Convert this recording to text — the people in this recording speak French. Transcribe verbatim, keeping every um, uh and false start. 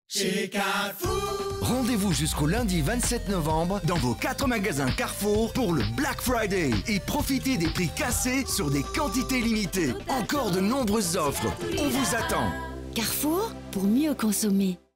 chez Carrefour. Rendez-vous jusqu'au lundi vingt-sept novembre dans vos quatre magasins Carrefour pour le Black Friday et profitez des prix cassés sur des quantités limitées. Encore de nombreuses offres. On vous attend. Carrefour, pour mieux consommer.